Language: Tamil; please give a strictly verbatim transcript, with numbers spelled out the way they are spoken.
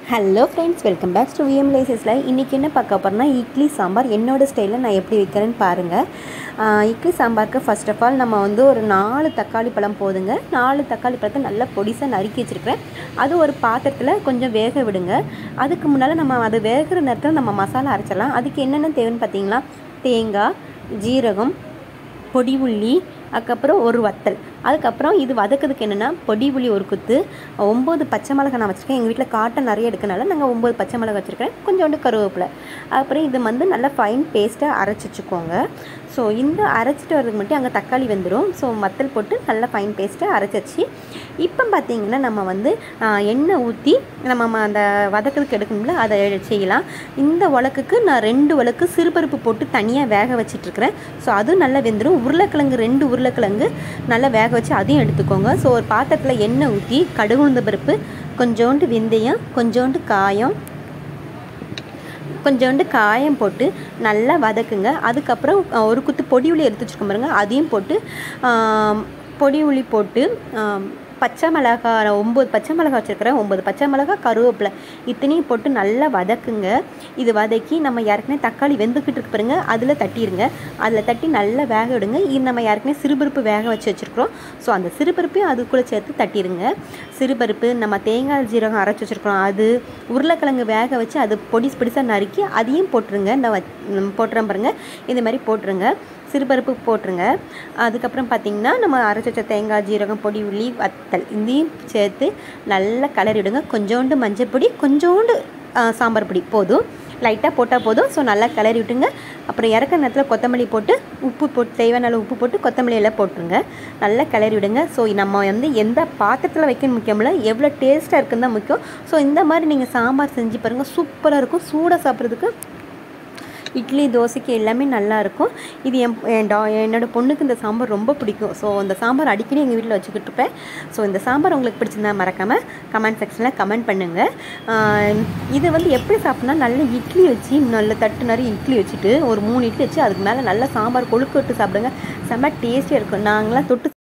Hello friends, welcome back to VM லேசஸில். இன்றைக்கி என்ன பார்க்க போகிறோம்னா, இட்லி சாம்பார் என்னோடய ஸ்டைலில் நான் எப்படி வைக்கிறேன்னு பாருங்கள். இட்லி சாம்பாருக்கு ஃபர்ஸ்ட் ஆஃப் ஆல் நம்ம வந்து ஒரு நாலு தக்காளி பழம் போதுங்க. நாலு தக்காளி பழத்தை நல்லா பொடிசாக நறுக்கி வச்சுருக்கிறேன். அது ஒரு பாத்திரத்தில் கொஞ்சம் வேக விடுங்க. அதுக்கு முன்னால் நம்ம அது வேகிற நேரத்தில் நம்ம மசாலா அரைச்சிடலாம். அதுக்கு என்னென்ன தேவைன்னு பார்த்தீங்கன்னா, தேங்காய், ஜீரகம், பொடி உள்ளி, அதுக்கப்புறம் ஒரு வத்தல். அதுக்கப்புறம் இது வதக்கிறதுக்கு என்னென்னா, பொடி உள்ளி ஒரு குத்து, ஒம்பது பச்சை மிளகாய் நான் வச்சுருக்கேன். எங்கள் வீட்டில் காட்டன் நிறைய எடுக்கனால நாங்கள் ஒம்பது பச்சை மிளகாய் வச்சுருக்கேன். கொஞ்சோண்டு கருவேப்பிலை. அப்புறம் இது வந்து நல்லா ஃபைன் பேஸ்ட்டாக அரைச்சி வச்சுக்கோங்க. ஸோ இந்த அரைச்சிட்டு வரதுக்கு மட்டும் அங்கே தக்காளி வெந்துடும். ஸோ வத்தல் போட்டு நல்லா ஃபைன் பேஸ்ட்டாக அரைச்சி வச்சு, இப்போ பார்த்திங்கன்னா நம்ம வந்து எண்ணெய் ஊற்றி நம்ம அந்த வதக்கிறதுக்கு எடுக்கணும்ல, அதை செய்யலாம். இந்த உலக்குக்கு நான் ரெண்டு உலக்கு சிறுபருப்பு போட்டு தனியாக வேக வச்சிட்ருக்கிறேன். ஸோ அதுவும் நல்லா வெந்துடும். உருளைக்கிழங்கு ரெண்டு உருளைக்கிழங்கு நல்லா வேக வச்சு அதையும் எடுத்துக்கோங்க. ஸோ ஒரு பாத்திரத்தில் எண்ணெய் ஊற்றி கடுகு உளுந்த பருப்பு, கொஞ்சோண்டு வெந்தயம், கொஞ்சோண்டு காயம் கொஞ்சோண்டு காயம் போட்டு நல்லா வதக்குங்க. அதுக்கப்புறம் ஒரு குத்து பொடி உள்ளி எடுத்து வச்சுருக்க பாருங்க, அதையும் போட்டு பொடி உள்ளி போட்டு பச்சை மிளகாய் ஒம்பது பச்சை மிளகாய் வச்சுருக்கிறேன். ஒம்பது பச்சை மிளகாய், கருவேப்பிலை இத்தனையும் போட்டு நல்லா வதக்குங்க. இது வதக்கி நம்ம ஏற்கனவே தக்காளி வெந்துக்கிட்டு இருக்கு பாருங்க, அதில் தட்டிடுங்க. அதில் தட்டி நல்லா வேக விடுங்க. இது நம்ம ஏற்கனவே சிறுபருப்பு வேக வச்சு வச்சுருக்கிறோம். ஸோ அந்த சிறுபருப்பையும் அதுக்குள்ளே சேர்த்து தட்டிடுங்க. சிறுபருப்பு, நம்ம தேங்காய் ஜீரகம் அரைச்சி வச்சுருக்கிறோம், அது உருளைக்கிழங்கு வேக வச்சு அது பொடிசு பொடிசாக நறுக்கி அதையும் போட்டுருங்க. இந்த போட்டுறேன் பாருங்கள், இந்த மாதிரி போட்டுருங்க. சிறுபருப்பு போட்டுருங்க. அதுக்கப்புறம் பார்த்திங்கன்னா, நம்ம அரைச்சி வச்ச தேங்காய் ஜீரகம், பொடி உள்ளி, வத்தல் இதையும் சேர்த்து நல்லா கிளறிவிடுங்க. கொஞ்சோண்டு மஞ்சள் பொடி, கொஞ்சோண்டு சாம்பார் பொடி போதும், லைட்டாக போட்டால் போதும். ஸோ நல்லா கிளறி விட்டுங்க. அப்புறம் இறக்குற நேரத்தில் கொத்தமல்லி போட்டு, உப்பு போட்டு, தேவையான அளவு உப்பு போட்டு கொத்தமல்லி எல்லாம் போட்டுருங்க. நல்லா கிளறி விடுங்க. ஸோ நம்ம வந்து எந்த பாத்திரத்தில் வைக்கணும் முக்கியமில்ல, எவ்வளோ டேஸ்ட்டாக இருக்குன்னு தான் முக்கியம். ஸோ இந்த மாதிரி நீங்கள் சாம்பார் செஞ்சு பாருங்கள், சூப்பராக இருக்கும். சூடாக சாப்பிட்றதுக்கு இட்லி, தோசைக்கு எல்லாமே நல்லாயிருக்கும். இது என் என்னோடய பொண்ணுக்கு இந்த சாம்பார் ரொம்ப பிடிக்கும். ஸோ அந்த சாம்பார் அடிக்கடி எங்கள் வீட்டில் வச்சுக்கிட்டு இருப்பேன். ஸோ இந்த சாம்பார் உங்களுக்கு பிடிச்சிருந்தா மறக்காமல் கமெண்ட் செக்ஷனில் கமெண்ட் பண்ணுங்கள். இது வந்து எப்படி சாப்பிட்னா, நல்ல இட்லி வச்சு, நல்ல தட்டு நிறைய இட்லி வச்சுட்டு ஒரு மூணு இட்லி வச்சு அதுக்கு மேலே நல்லா சாம்பார் கொழுக்கு விட்டு சாப்பிடுங்க. செம்ம டேஸ்டியாக இருக்கும். நாங்களாம் தொட்டு